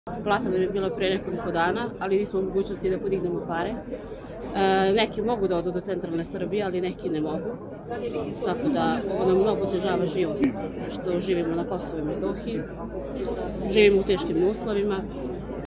Plata nam je bila pre nekoliko dana, ali nismo u mogućnosti da podignemo pare. Neki mogu da odu do centralne Srbije, ali neki ne mogu. Tako da ovo nam mnogo otežava život, što živimo na Kosovu i Metohiji. Živimo u teškim uslovima.